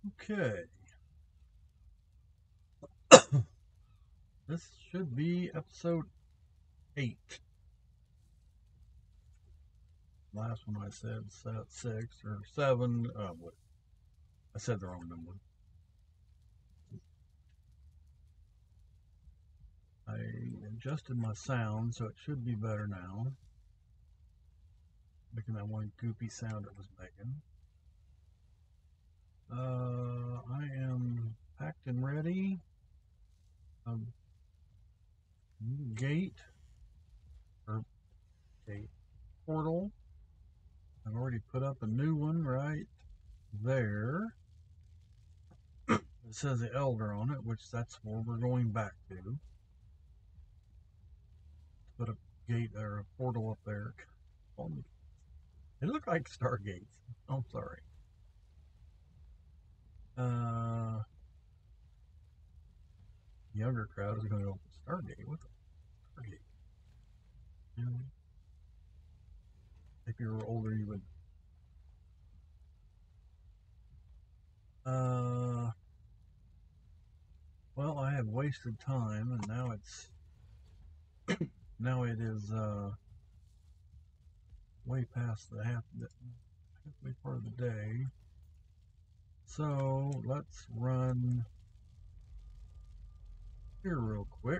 Okay. This should be episode 8. Last one I said 6 or 7. What? I said the wrong number. I adjusted my sound so it should be better now. Making that one goopy sound it was making. I am packed and ready. Gate or gate portal. I've already put up a new one right there. It says the Elder on it, which that's where we're going back to. Put a gate or a portal up there. It looked like Stargates. I'm sorry. Uh, Younger crowd is going to go Stargate. What the Stargate? You know, if you were older, you would. Uh, well, I have wasted time, and now it is way past the halfway part of the day. So let's run here real quick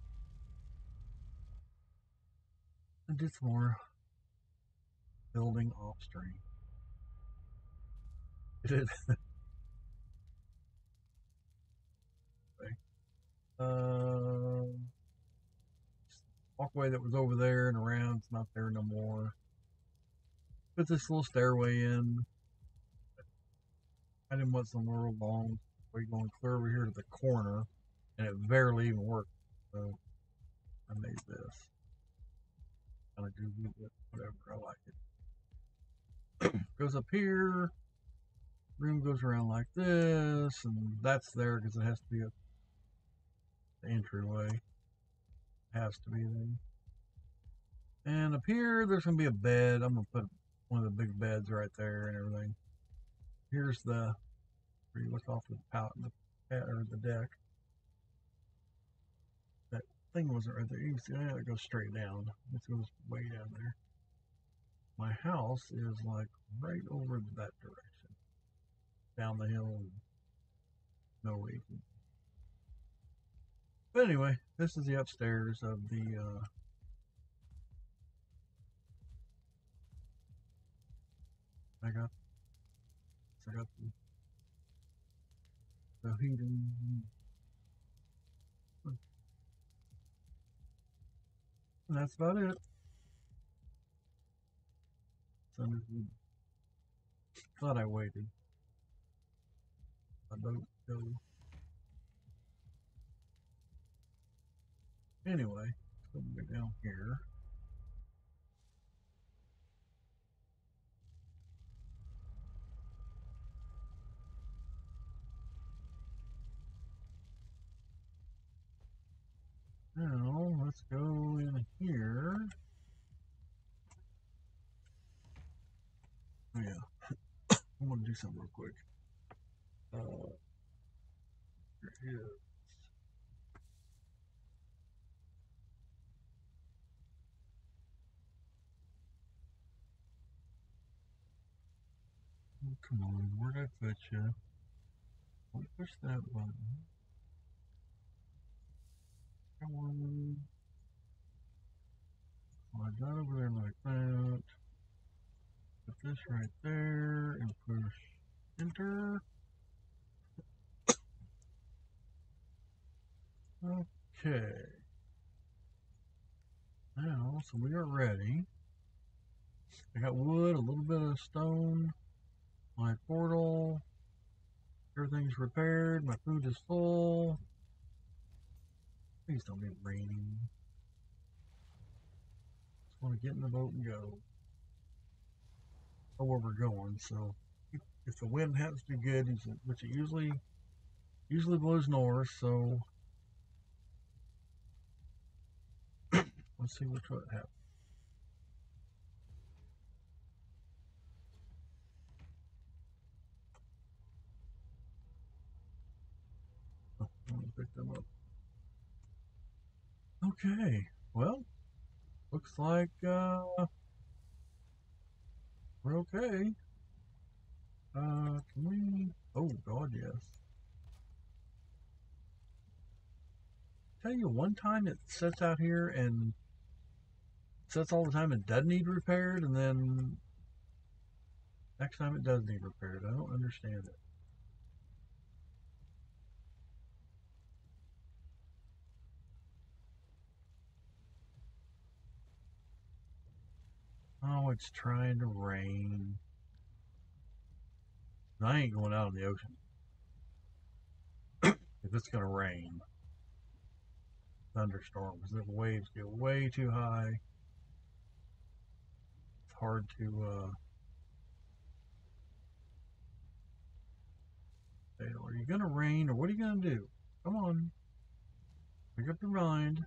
and do some more building off stream. It is. Uh, Walkway that was over there and around, it's not there no more. Put this little stairway in. I didn't want somewhere long. We're going clear over here to the corner, and it barely even worked. So I made this. Kind of goofy, but whatever. I like it. Goes up here. Room goes around like this, and that's there because it has to be the entryway. Has to be there. And up here, there's gonna be a bed. I'm gonna put one of the big beds right there and everything. Here's the where you look off the deck. That thing wasn't right there. You can see it goes straight down. It goes way down there. My house is like right over that direction, down the hill. No reason. But anyway, this is the upstairs of the. I got the heating. And that's about it. So thought I waited. I don't go. Anyway, let's go down here. Now let's go in here. Oh yeah, I'm gonna do something real quick. Here is. Oh, come on, where'd I put you? Don't push that button. Come on. Slide that over there like that. Put this right there and push enter. Okay. Now, so we are ready. I got wood, a little bit of stone, my portal, everything's repaired, my food is full. Please don't be raining. Just want to get in the boat and go. Know where we're going, so if the wind happens to be good, which it usually blows north, so let's see which one happens. pick them up. Okay, well, looks like we're okay. Can we? Oh God, yes. Tell you, one time it sits out here and sits all the time and doesn't need repaired, and then next time it does need repaired. I don't understand it. Oh, it's trying to rain. I ain't going out in the ocean if it's gonna rain. Thunderstorms. The waves get way too high. It's hard to say, are you gonna rain or what are you gonna do? Come on, make up your mind.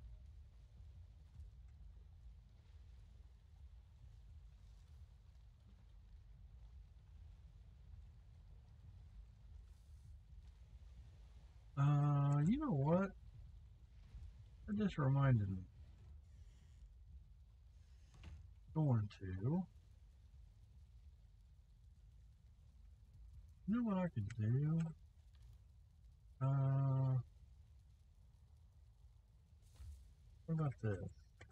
You know what? That just reminded me. Going to. You know what I could do? What about this?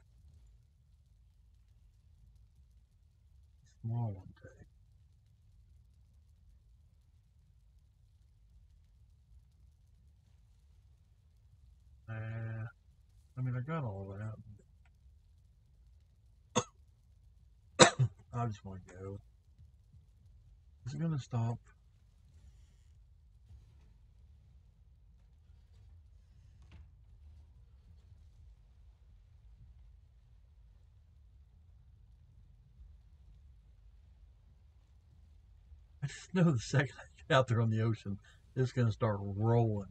Small one take. I mean, I got all that. I just want to go. Is it gonna stop? I just know the second I get out there on the ocean, it's gonna start rolling.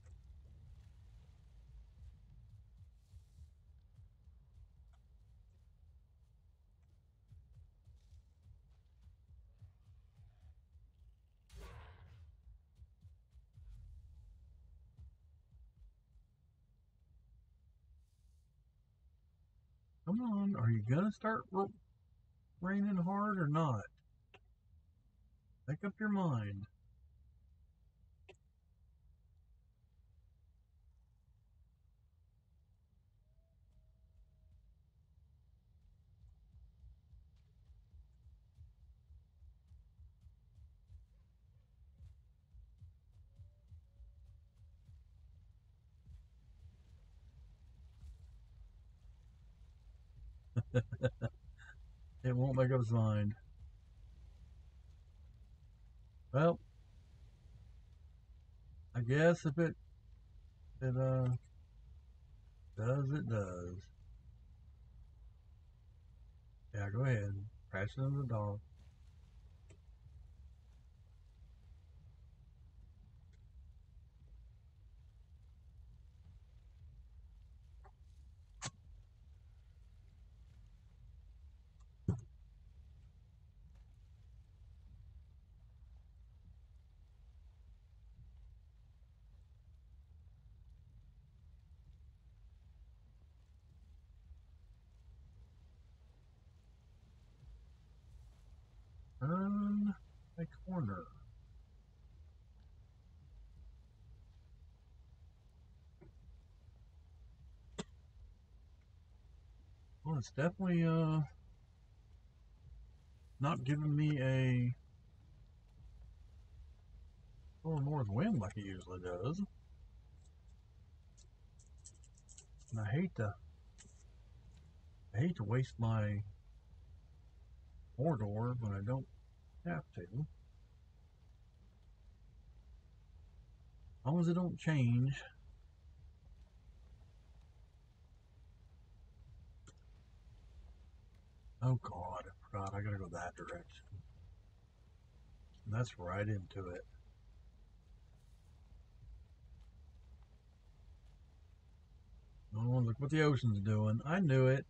Come on, are you gonna start raining hard or not? Make up your mind. It won't make up its mind. Well, I guess if it does, it does. Yeah, go ahead. Crash it into the dog. Turn a corner. Well, it's definitely not giving me a little north wind like it usually does. And I hate to waste my corridor when I don't have to. As long as it don't change. Oh God, I forgot. I gotta go that direction. And that's right into it. Oh, look what the ocean's doing. I knew it.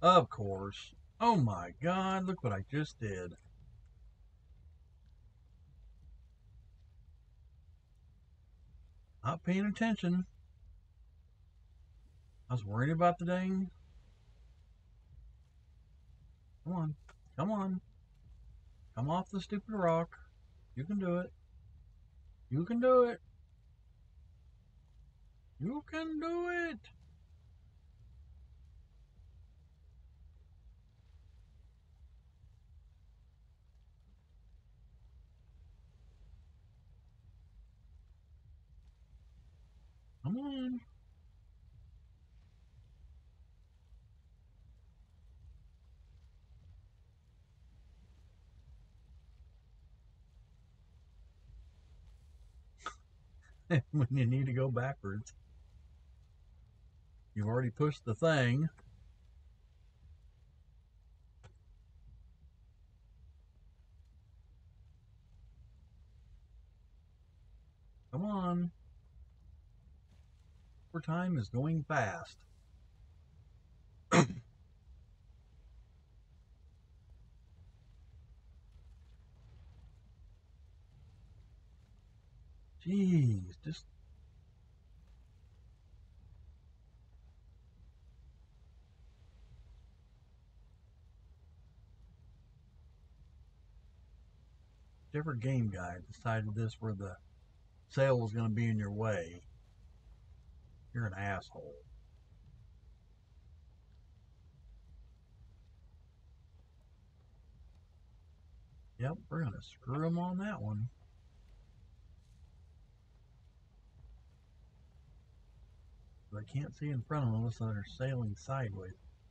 Of course. Oh my god, look what I just did. Not paying attention. I was worried about the dang. Come on. Come on. Come off the stupid rock. You can do it. You can do it. You can do it. Come on. When you need to go backwards, you've already pushed the thing. Come on. Your time is going fast. Jeez, just different game guy decided this where the sail was going to be in your way. You're an asshole. Yep, we're going to screw him on that one. But I can't see in front of them unless they're sailing sideways.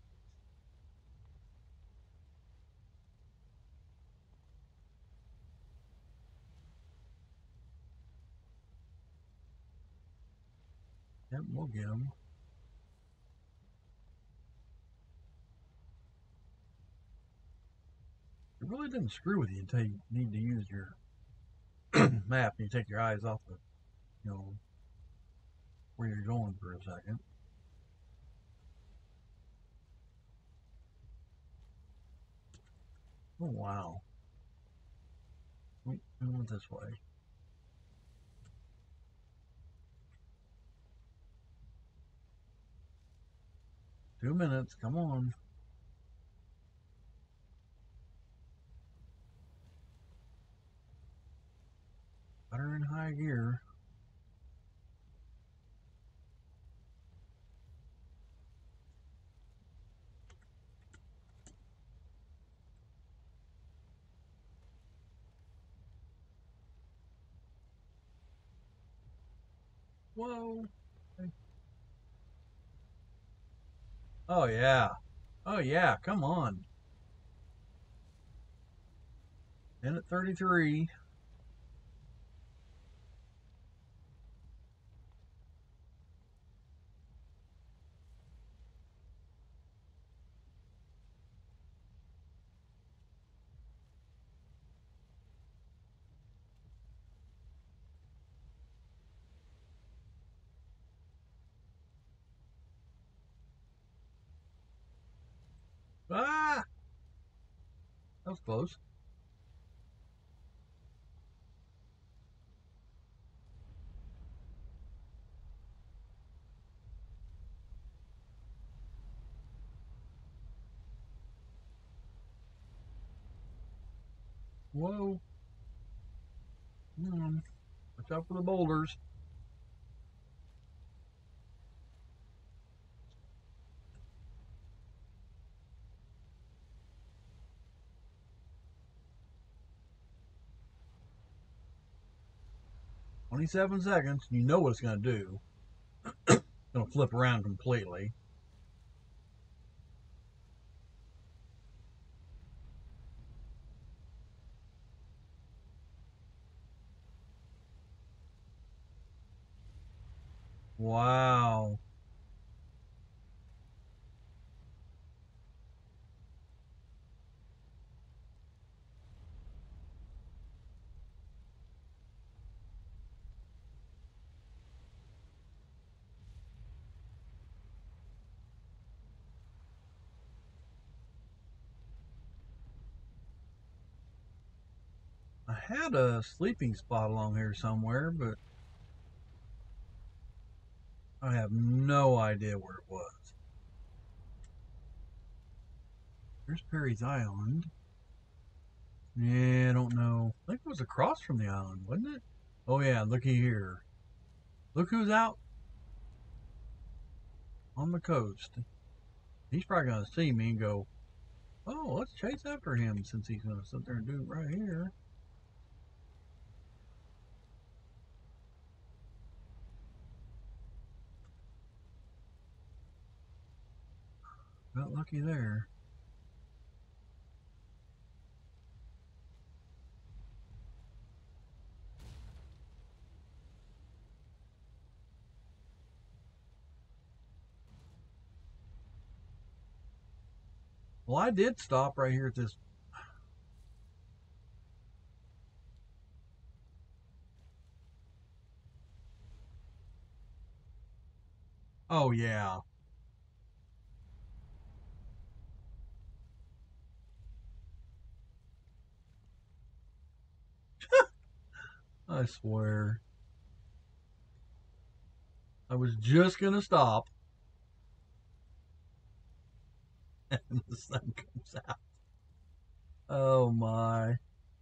Yep, we'll get them. It really didn't screw with you until you need to use your map and you take your eyes off the, you know, where you're going for a second. Oh, wow. We went this way. 2 minutes, come on. Butter in high gear. Whoa. Oh, yeah. Oh, yeah, come on. In at 33. Ah! That was close. Whoa. Come on. Watch out for the boulders. 27 seconds. You know what it's going to do. It's going to flip around completely. Wow. had a sleeping spot along here somewhere, but I have no idea where it was. There's Perry's Island. Yeah, I don't know. I think it was across from the island, wasn't it? Oh yeah, looky here. Look who's out on the coast. He's probably gonna see me and go, "Oh, let's chase after him," since he's gonna sit there and do it right here. Got lucky there. Well, I did stop right here at this. Oh yeah, I swear. I was just gonna stop, and the sun comes out. Oh my.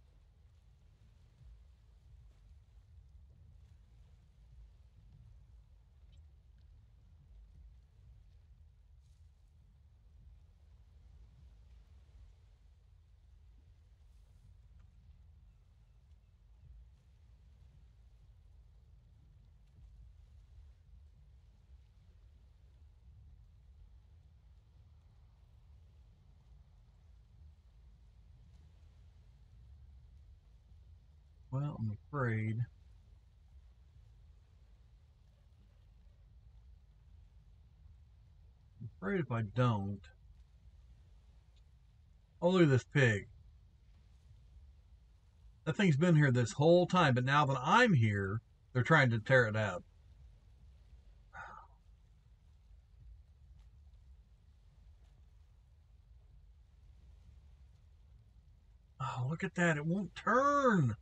Well, I'm afraid if I don't. Oh, look at this pig. That thing's been here this whole time, but now that I'm here, they're trying to tear it out. Oh, look at that. It won't turn.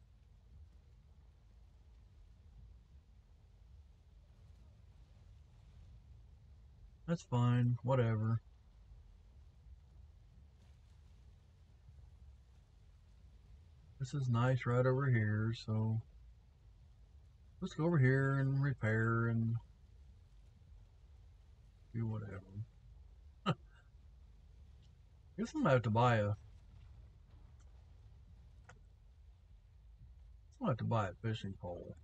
That's fine. Whatever. This is nice right over here, so let's go over here and repair and do whatever. Guess I'm gonna have to buy a. I'm gonna have to buy a fishing pole.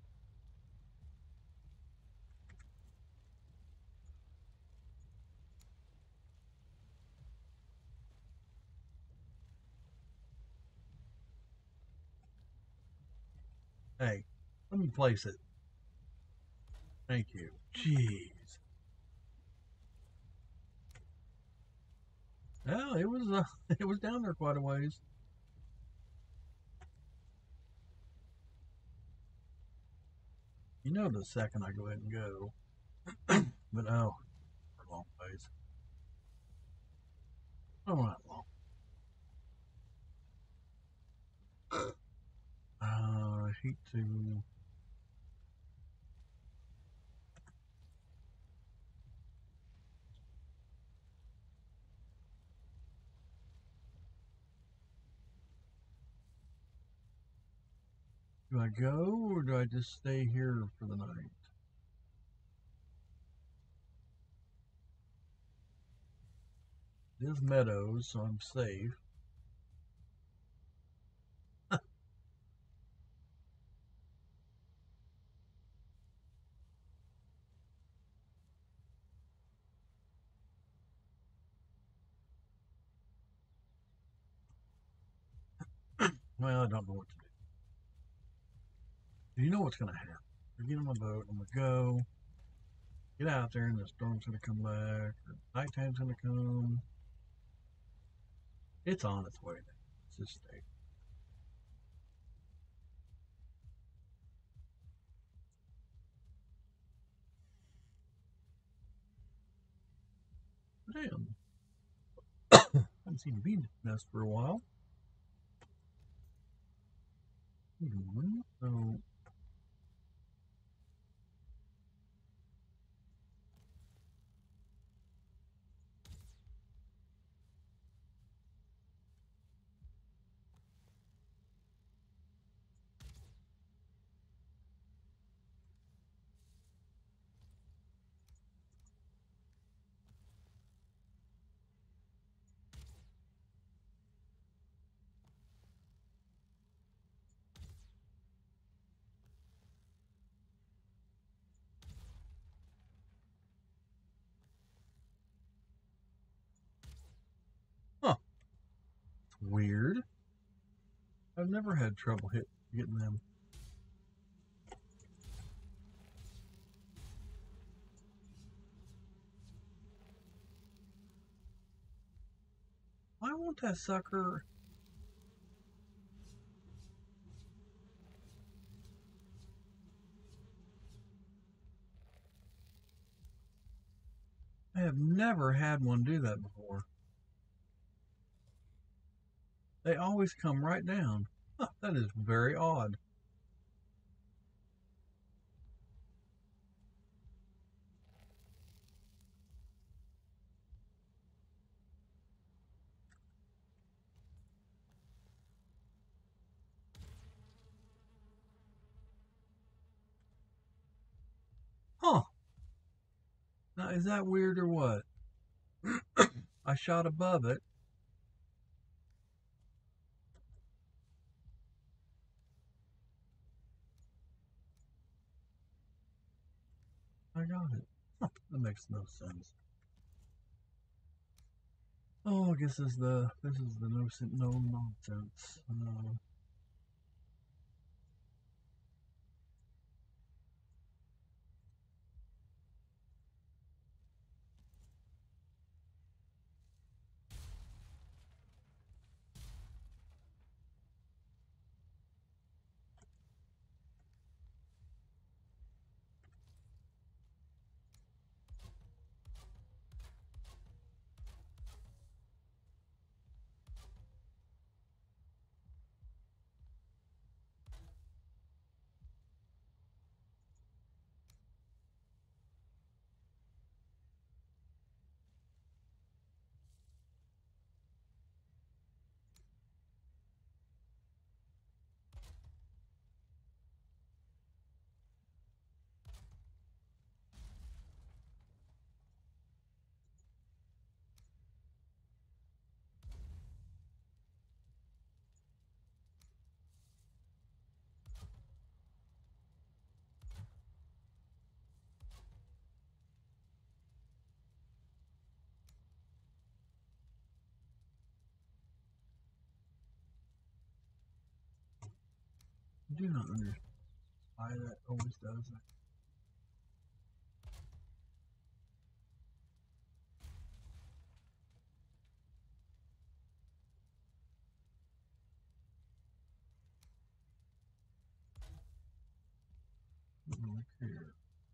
Hey, let me place it. Thank you. Jeez. Well, it was it was down there quite a ways. You know, the second I go ahead and go, but oh, for a long ways. Oh, not long. I hate to. Do I go or do I just stay here for the night? It is meadows, so I'm safe. Well, I don't know what to do. You know what's going to happen. I get on my boat, I'm going to go, get out there, and the storm's going to come back, or nighttime's going to come. It's on its way there. It's just stay. Damn. I haven't seen a bee nest for a while. So, huh, it's weird. I've never had trouble getting them. Why won't that sucker? I have never had one do that before. They always come right down. Huh, that is very odd. Huh. Now, is that weird or what? I shot above it. I got it. Huh, that makes no sense. Oh, I guess this is the no nonsense. I do not understand why that always does that. I don't really care.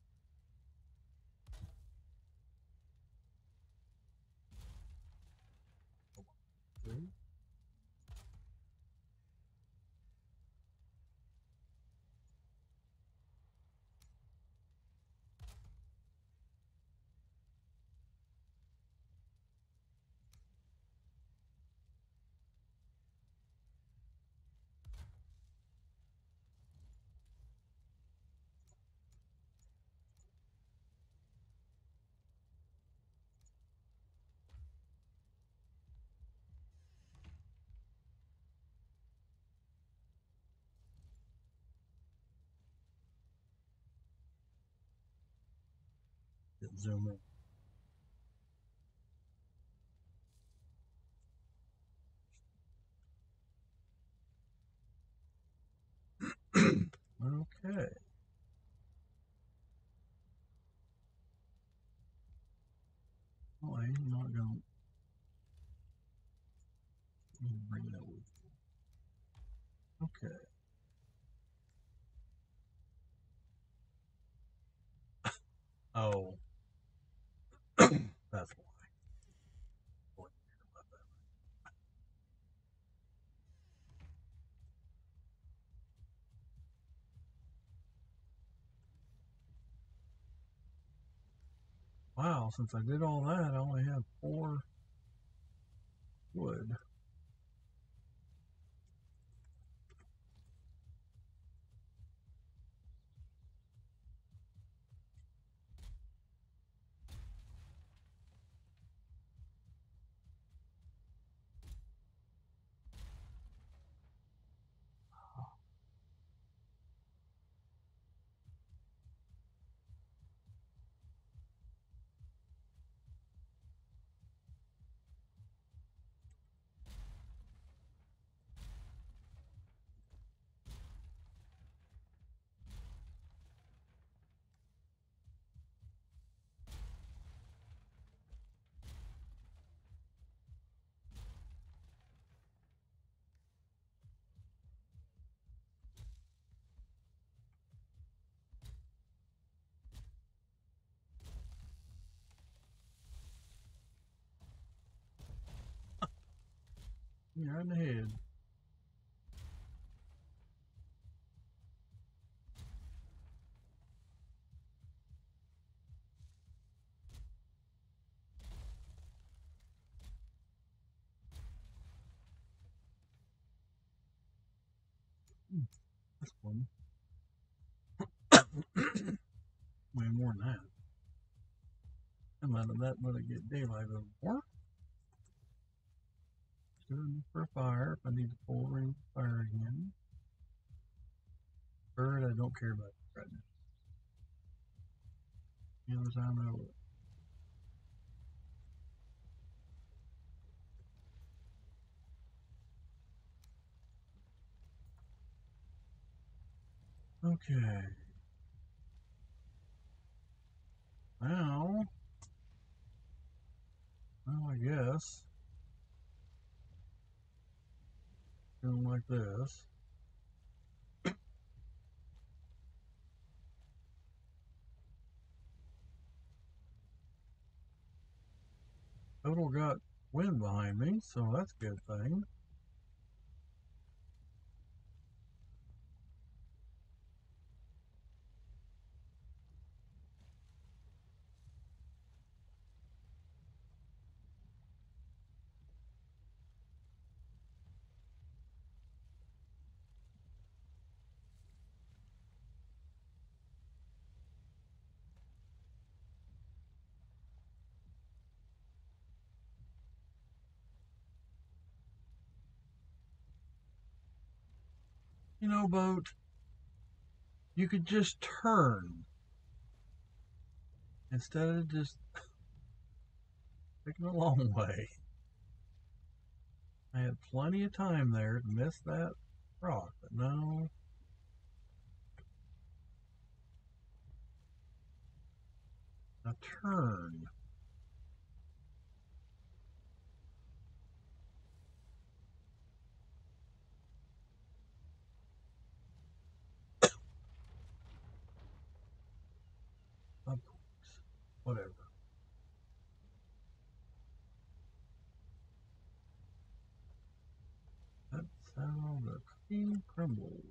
See? Get zoom in. Okay. Oh, I'm not going to bring that with. Okay. Oh, that's why. Boy, about that. Wow, since I did all that, I only have 4 wood. You're right in the head. That's fun. Way more than that. I'm out of that when I get daylight a little more. Stood for a fire if I need to pull ring of fire again. Bird, I don't care about right now. The other time I will. Okay. Now, well, I guess doing like this. Total got wind behind me, so that's a good thing. You know, boat, you could just turn instead of just taking a long way. I had plenty of time there to miss that rock, but no, a turn. Of course. Whatever. That's how the cookie crumbles.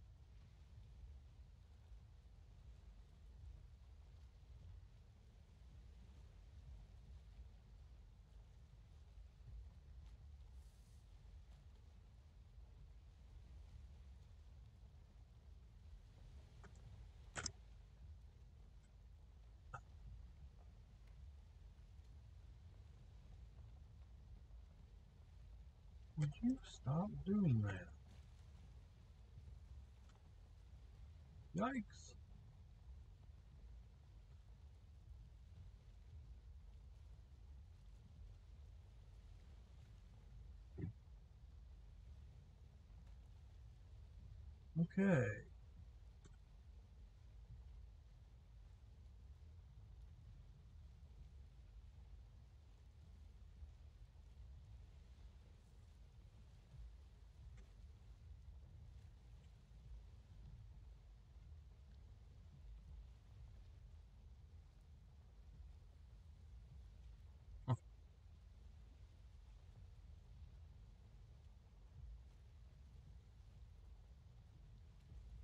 Would you stop doing that? Yikes. Okay.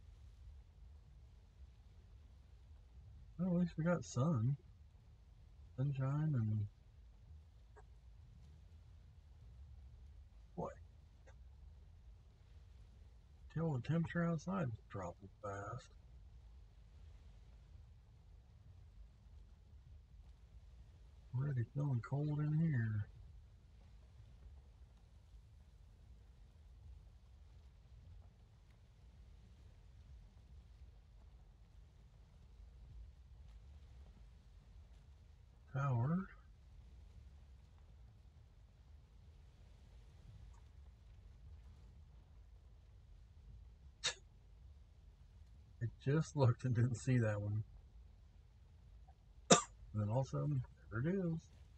Well, at least we got sun. sunshine and boy, tell the temperature outside is dropping fast. Already feeling cold in here. Tower. I just looked and didn't see that one. And then all of a sudden, there it is.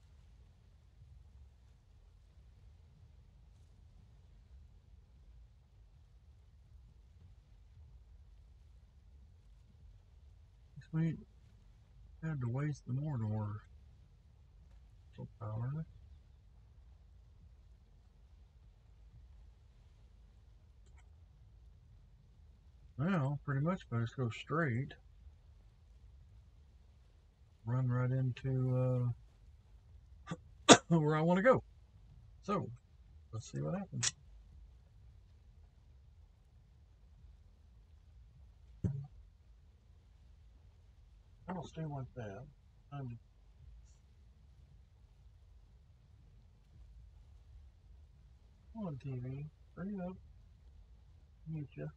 Sweet. Had to waste the Mordor. So power. Now, pretty much, if I just go straight, run right into where I want to go. So, let's see what happens. I'll stay like that. I'm on TV. Bring it up. Mute you.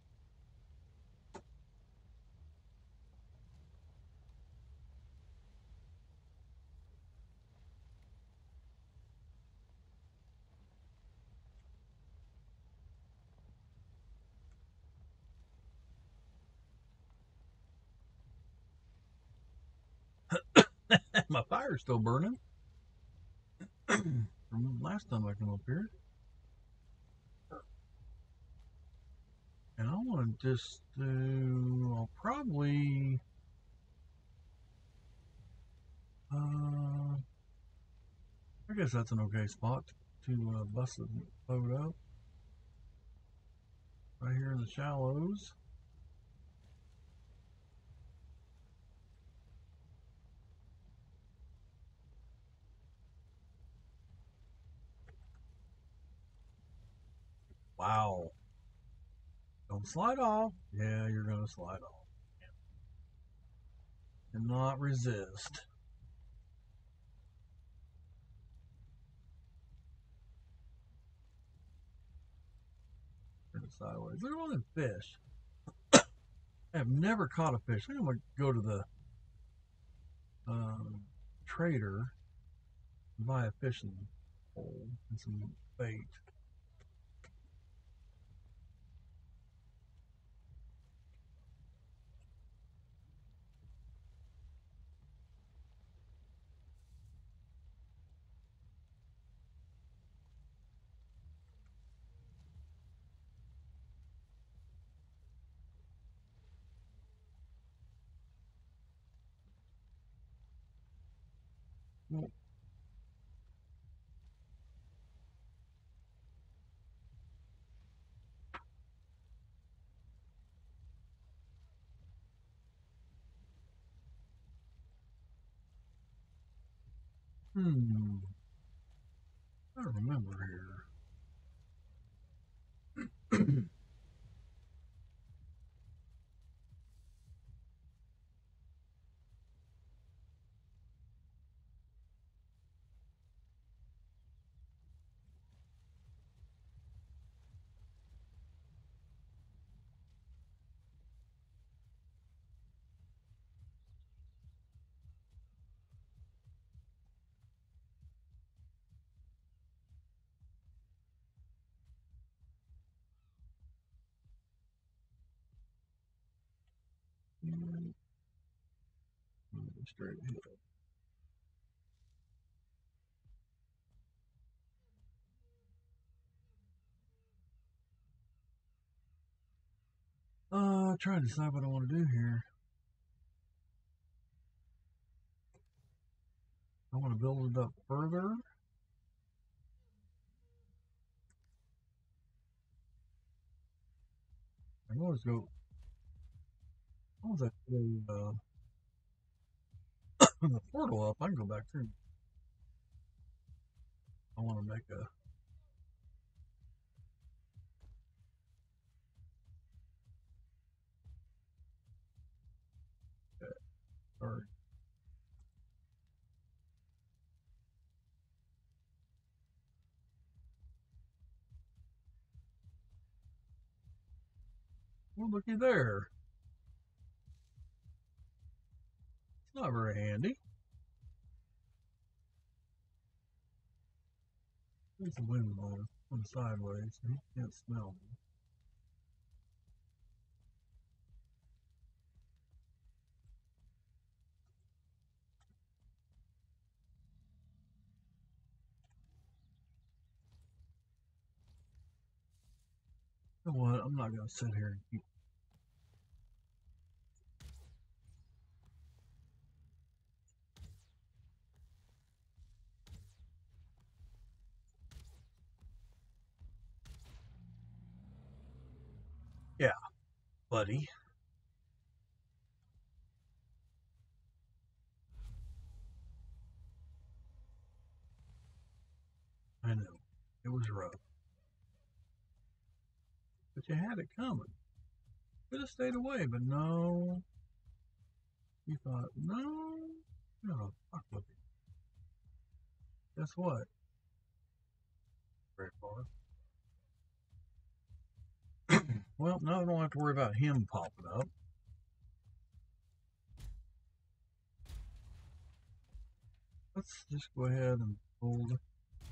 My fire's still burning from last time I come up here. And I want to just do, I'll probably, I guess that's an okay spot to bust the boat up. Right here in the shallows. Wow. Don't slide off. Yeah, you're going to slide off. Cannot resist. Turn it sideways. Look at all them fish. I have never caught a fish. I think I'm going to go to the trader and buy a fishing pole and some bait. Well, I don't remember here. Straight ahead. Trying to decide what I want to do here. I want to build it up further. I can always go. What was that? the portal up, I can go back through. I want to make a. Sorry. Well, looky there. It's not very handy. There's the wind blowing from sideways, so he can't smell me. You know what? I'm not going to sit here and keep. Yeah, buddy. I know. It was rough. But you had it coming. Could have stayed away, but no. You thought, no. No, fuck with it. Guess what? Very far. Well, now I don't have to worry about him popping up. Let's just go ahead and hold.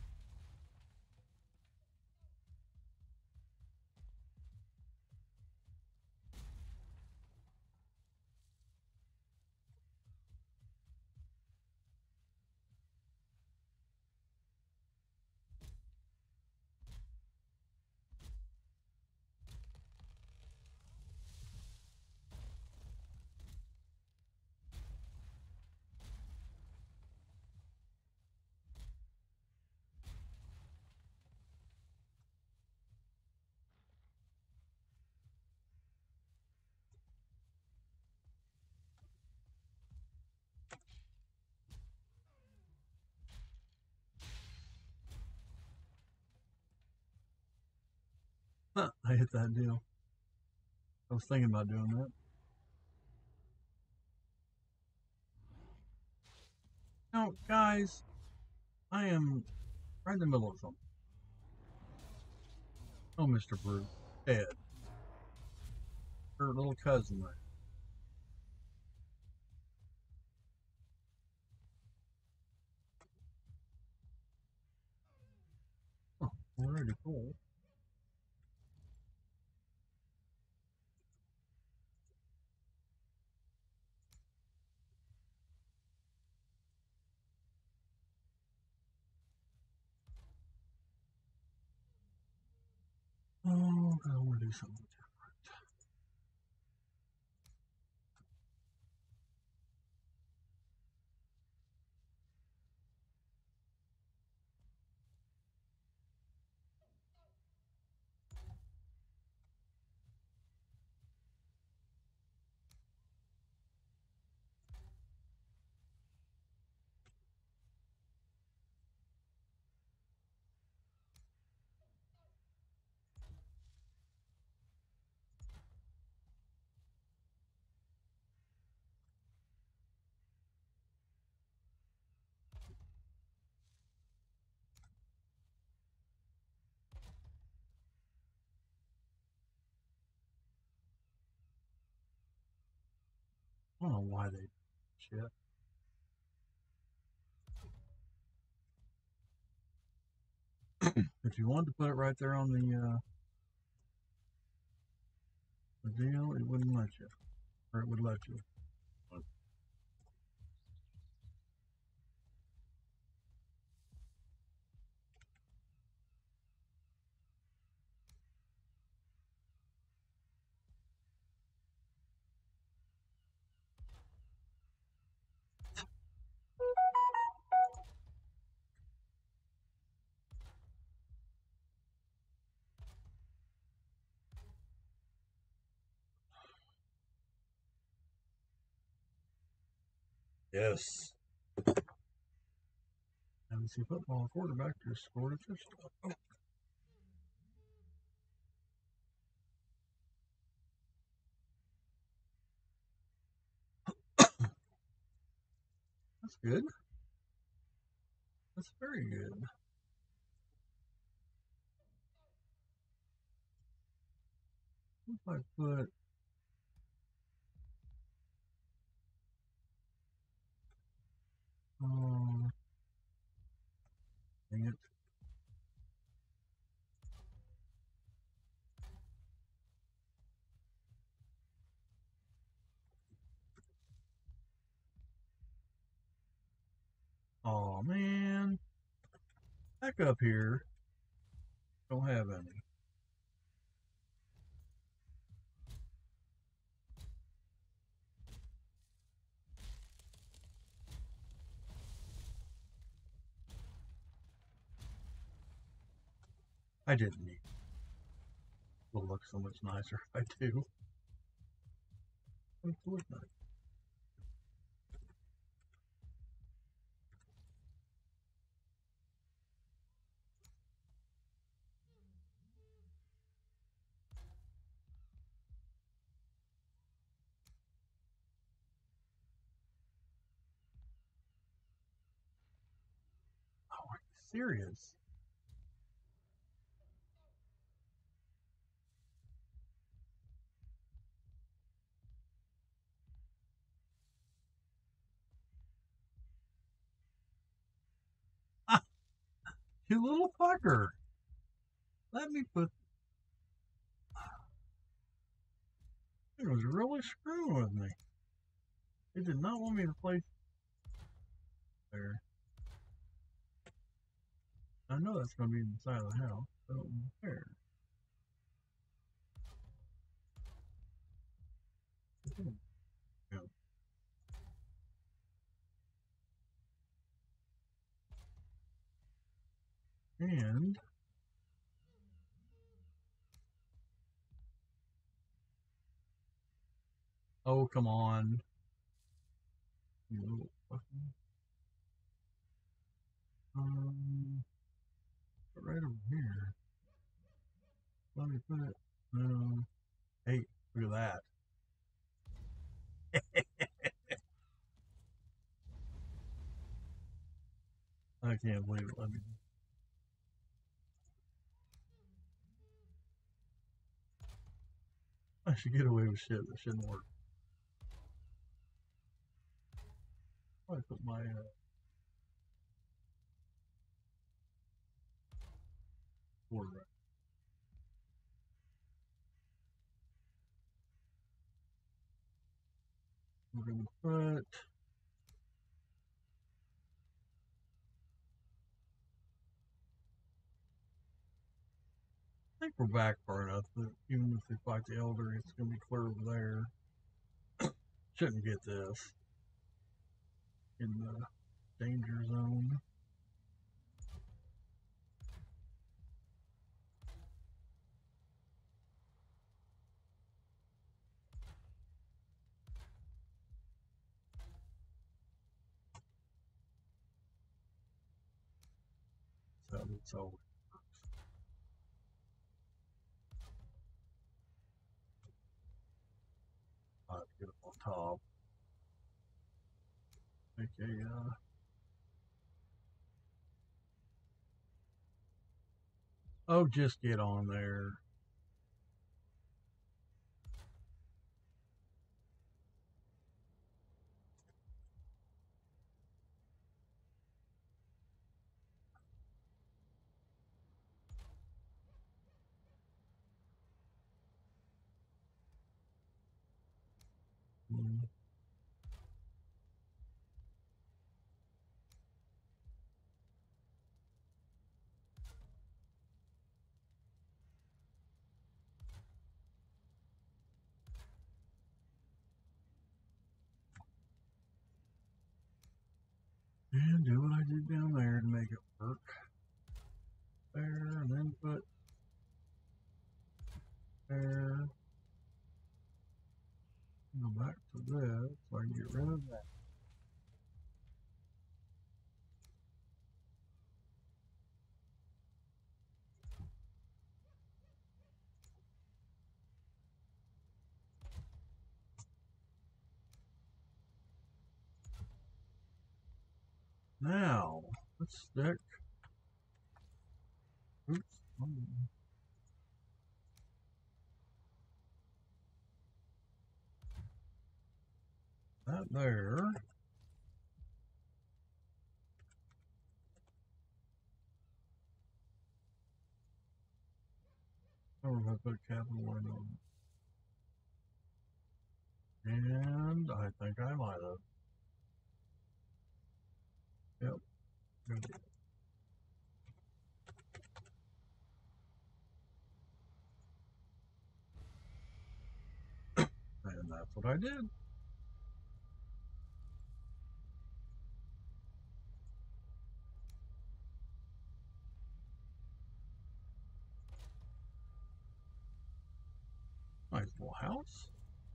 Huh, I hit that deal. I was thinking about doing that. Now, guys, I am right in the middle of something. Oh, Mr. Brute. Ed. Her little cousin there. Oh, already full. Oh, I want to do something different. I don't know why they shit. If you wanted to put it right there on the deal, it wouldn't let you. Or it would let you. Yes. NBC football quarterback just scored a touchdown. Oh, that's good. That's very good. If I put dang it. Oh man. Back up here. Don't have any. I didn't need. Will look so much nicer if I do. It look nice. Oh, are you serious? Ah, you little fucker. Let me put. It was really screwing with me. It did not want me to place there. I know that's going to be inside of the house. I don't care. And oh, come on, you little fucking. Right over here. Let me put it. Hey, look at that. I can't believe it. Let me. I should get away with shit that shouldn't work. I put my board right. We're gonna put. I think we're back far enough that even if they fight the elder, it's gonna be clear over there. Shouldn't get this in the danger zone. So it's always works. I have to get up on top. Make a oh, just get on there. Mm. And do what I did down there to make it work. There, and then put there. Go back to this so I can get rid of that. Now, let's stick. Oops. That there. Or if I put a capital one on. And I think I might have. Yep. Good. And that's what I did. Nice little house.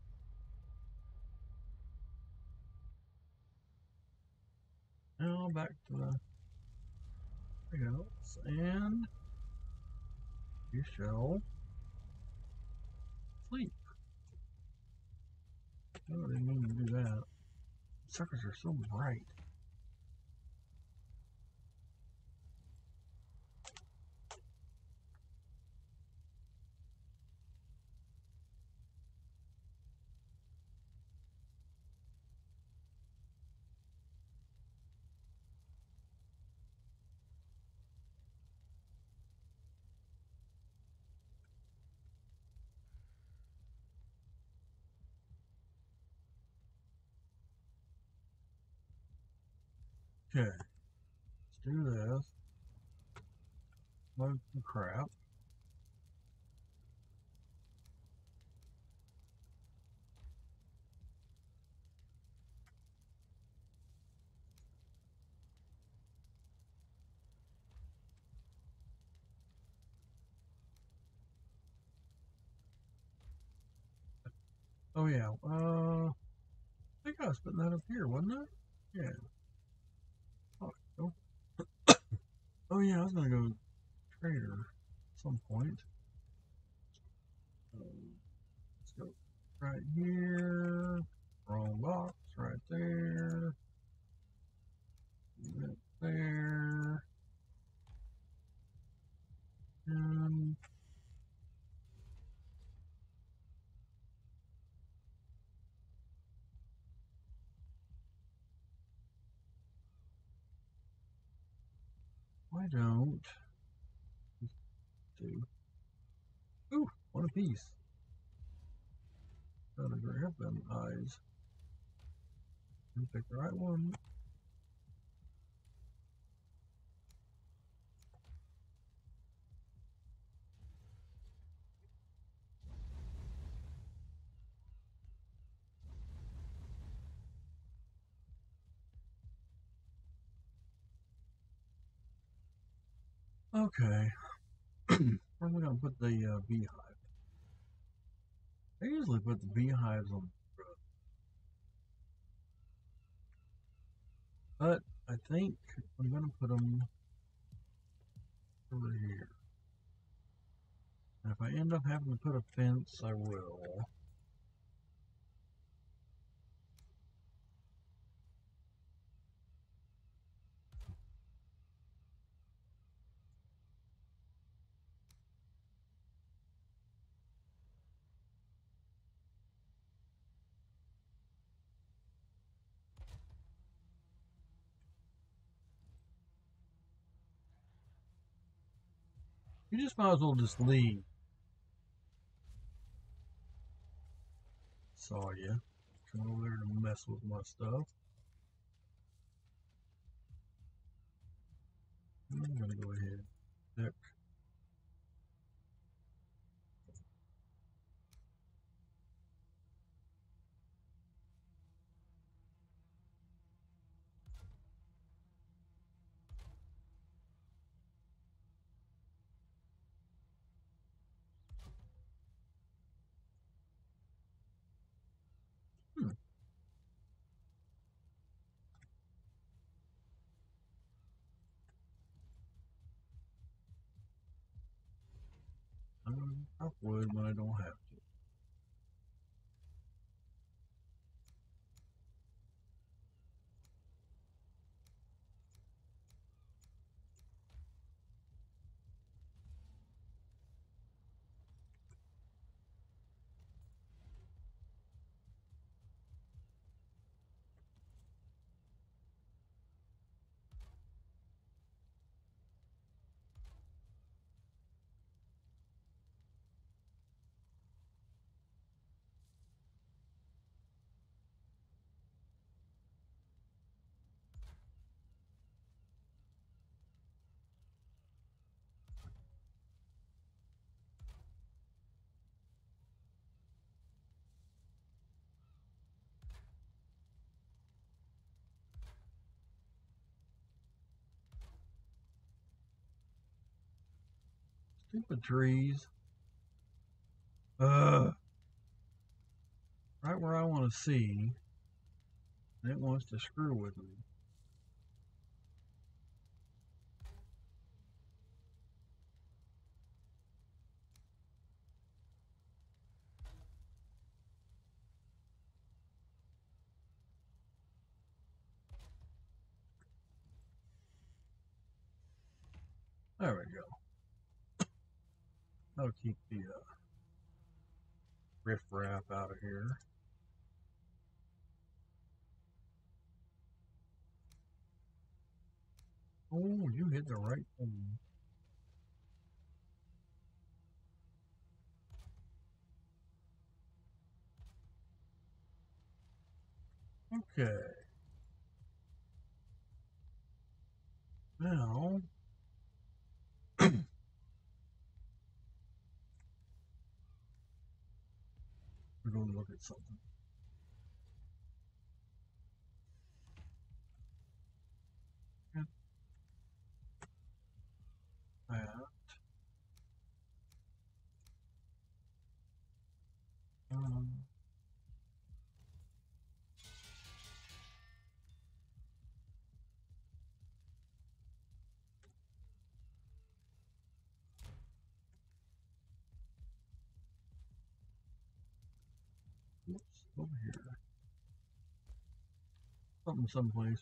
Now back to the house. And you shall sleep. I didn't mean to do that. Suckers are so bright. Okay, let's do this. Load some crap. Oh yeah, I think I was putting that up here, wasn't I? Yeah. Oh, oh yeah, I was gonna go trader at some point. Let's go right here. Wrong box, right there. Right there. And why don't do? Ooh, one apiece. Gotta grab them eyes and pick the right one. Okay. Where am I gonna put the beehive? I usually put the beehives on the roof, but I think I'm gonna put them over here. And if I end up having to put a fence, I will. You just might as well just leave. Saw you. Come over there to mess with my stuff. I'm gonna go ahead. Pick. Hmm. I'm gonna chop wood when I don't have to. Stupid trees. Right where I want to see. And it wants to screw with me. There we go. That'll keep the riffraff out of here. Oh, you hit the right thing. Okay. Now, we're going to look at something. Get that. Um, Oops, over here. Something someplace.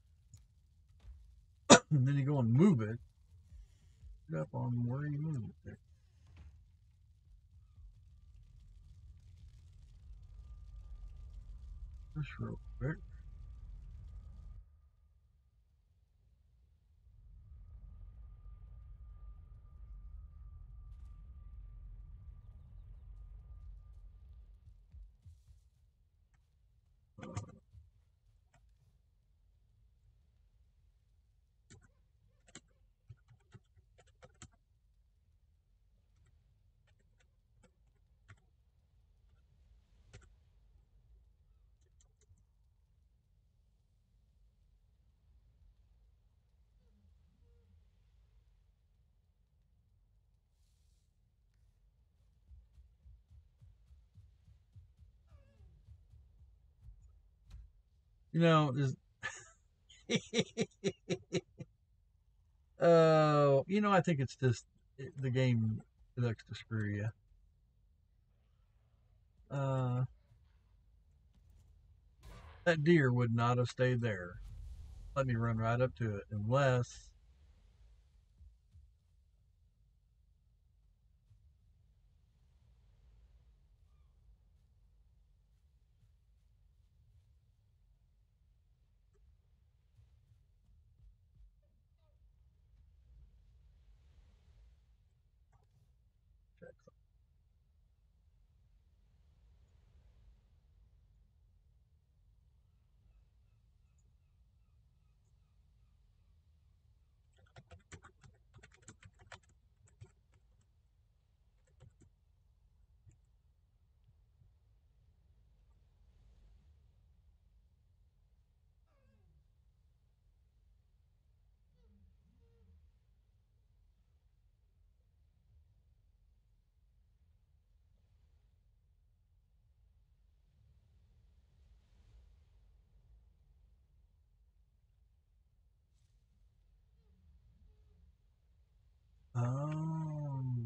And then you go and move it. Get up on where you moved it there. Just real quick. You know, this. I think it's just the game likes to screw you. Uh, that deer would not have stayed there. Let me run right up to it, unless. Oh.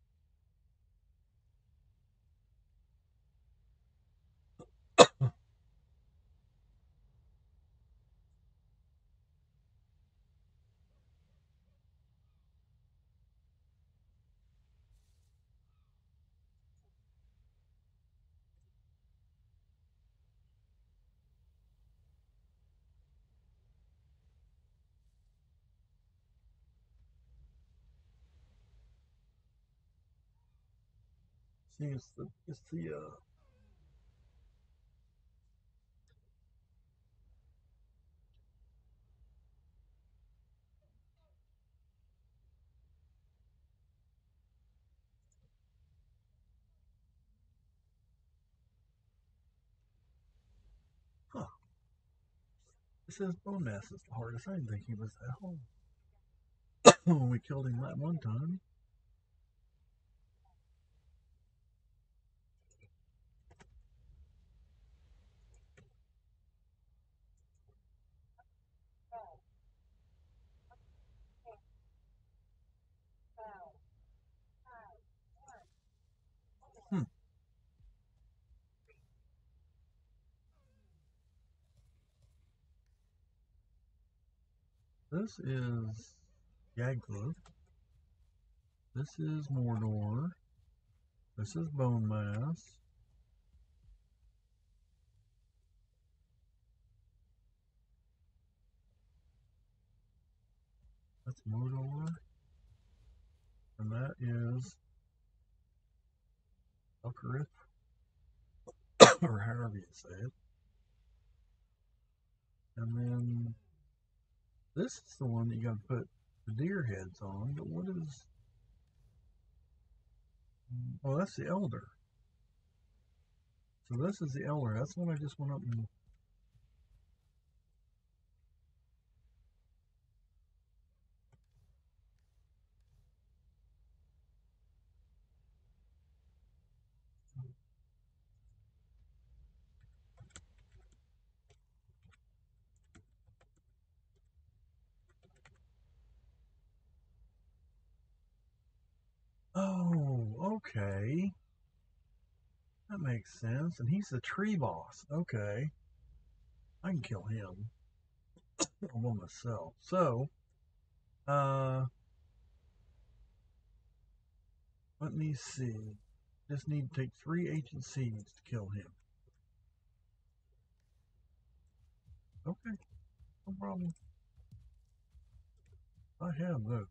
See, it's the huh. It says bone mass is the hardest. I didn't think he was that hard. When we killed him that one time. This is Yagluth. This is Mordor. This is Bone Mass. That's Mordor. And that is Alcarith, or however you say it. And then this is the one that you got to put the deer heads on. But what is. Oh, that's the Elder. So this is the Elder. That's the one I just went up and. Oh, okay. That makes sense. And he's the tree boss. Okay. I can kill him all by myself. So, uh, let me see. Just need to take 3 ancient seeds to kill him. Okay, no problem. I have those.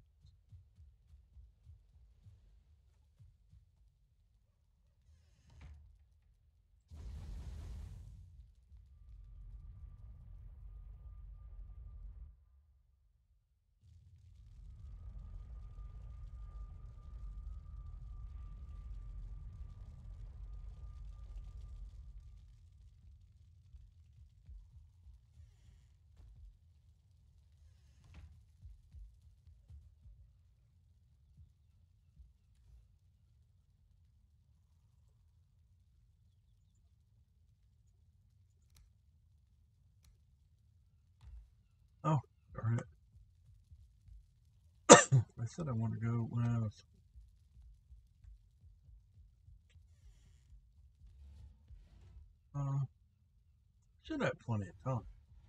Oh, darn it. I said I want to go. Well, uh, should have plenty of time.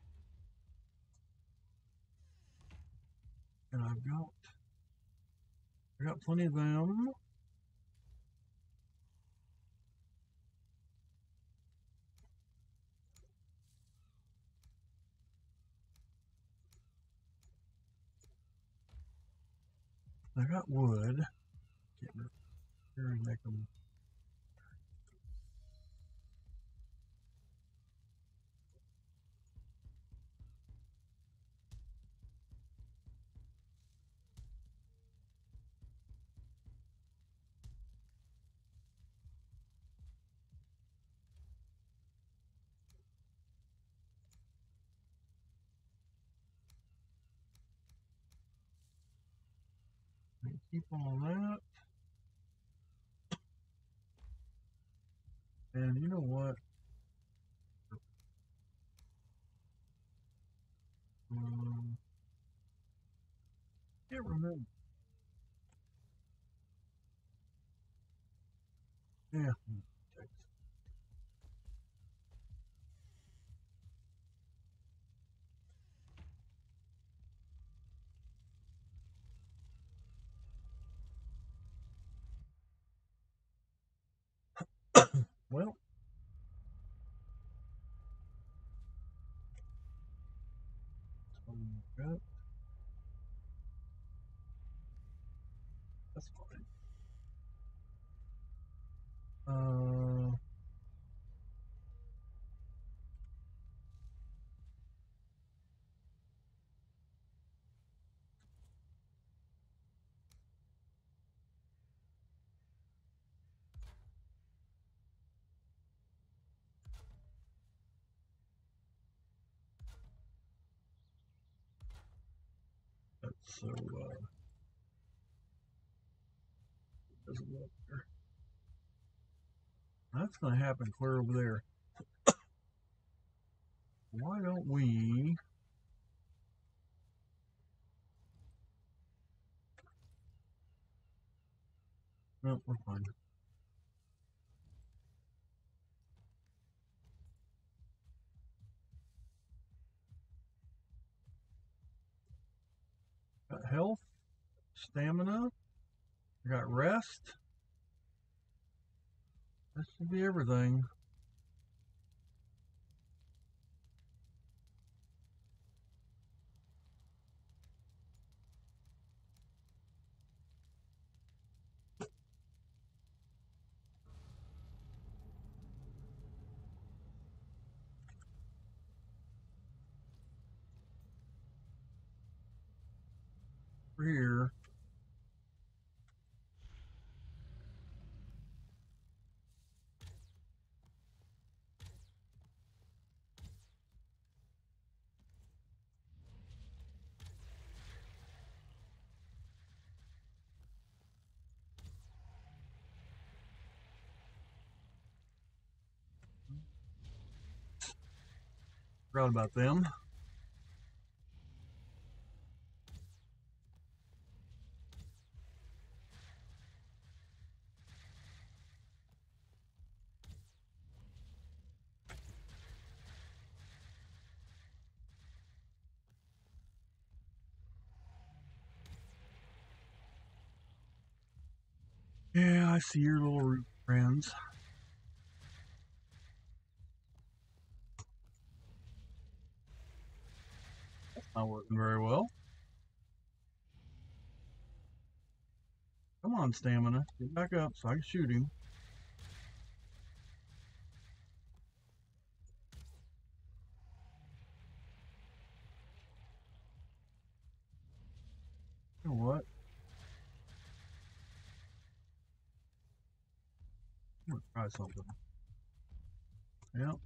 And I got plenty of them. I got wood. Get rid of here and make them. Keep all that. And you know what? Um, can't remember. Yeah. Well, that, that's fine. Uh, that's so, doesn't look there. That's going to happen clear over there. Why don't we? No, we're fine. health, stamina. I got rest. That should be everything. Over here. Forgot about them. Yeah, I see your little root friends. Not working very well. Come on, stamina. Get back up so I can shoot him. You know what? I'm gonna try something. Yep.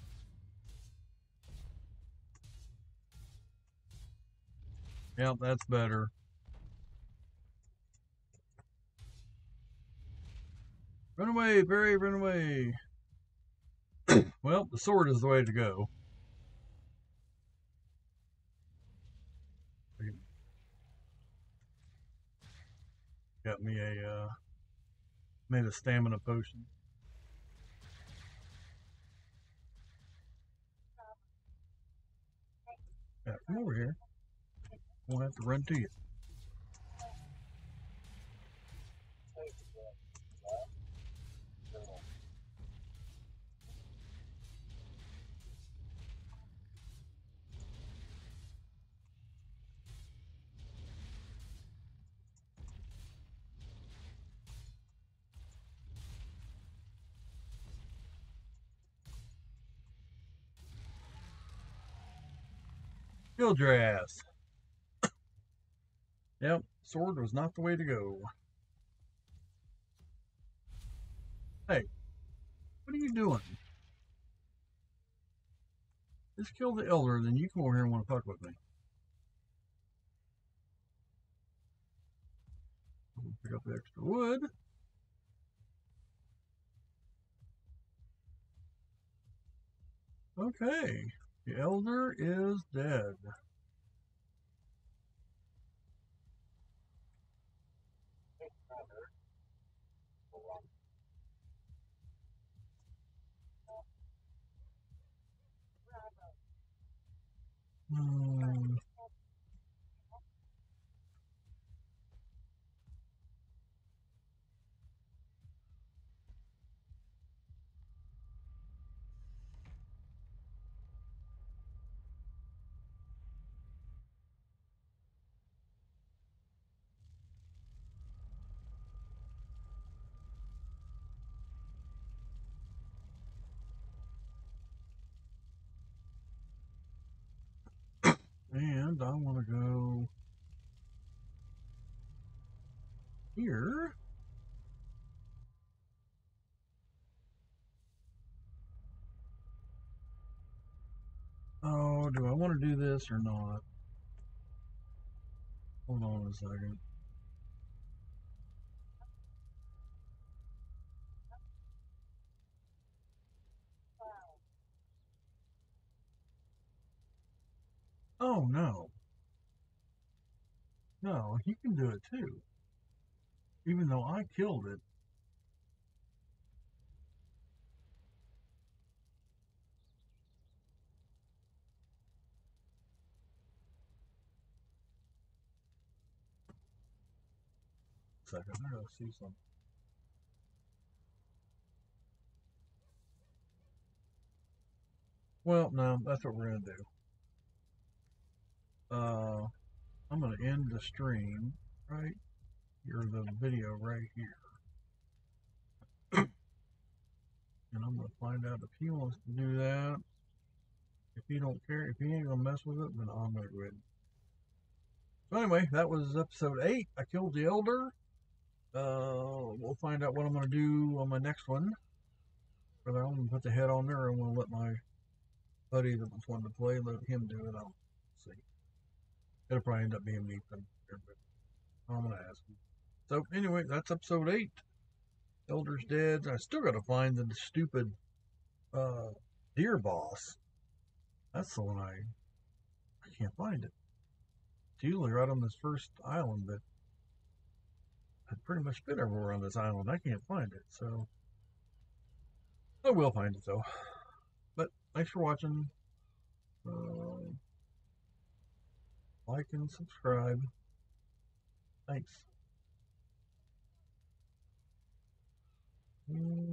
Yep, that's better. Run away, Barry, run away. Well, the sword is the way to go. Got me made a stamina potion. Yeah, come over here. Won't have to run to you. Killed your ass. Yep, sword was not the way to go. Hey, what are you doing? Just kill the elder, then you come over here and want to fuck with me. Pick up the extra wood. Okay, the elder is dead. Hmm. And I want to go here. Oh, do I want to do this or not? Hold on a second. Oh, no. No, he can do it too. Even though I killed it. second. I gotta see something. Well, no, that's what we're gonna do. I'm gonna end the stream right here, the video right here, and I'm gonna find out if he wants to do that. If he don't care, if he ain't gonna mess with it, then I'm gonna go ahead. So anyway, that was episode 8. I killed the elder. We'll find out what I'm gonna do on my next one. But I'm gonna put the head on there. I'm gonna let my buddy that was wanting to play, let him do it. I'll see. It'll probably end up being me, but I'm gonna ask him. So anyway, that's episode 8. Elder's dead. I still gotta find the stupid deer boss. That's the one I can't find it. It's usually right on this first island, but I've pretty much been everywhere on this island. I can't find it, so I will find it though. But thanks for watching. Like and subscribe. Thanks.